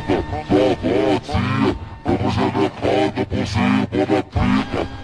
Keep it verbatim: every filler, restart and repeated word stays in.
tia, vamos jogar calda por cima da pica.